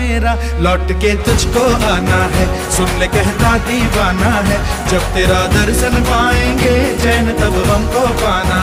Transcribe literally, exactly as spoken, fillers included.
मेरा लौट के तुझको आना है, सुन ले कहता दीवाना है, जब तेरा दर्शन पाएंगे चैन तब हमको पाना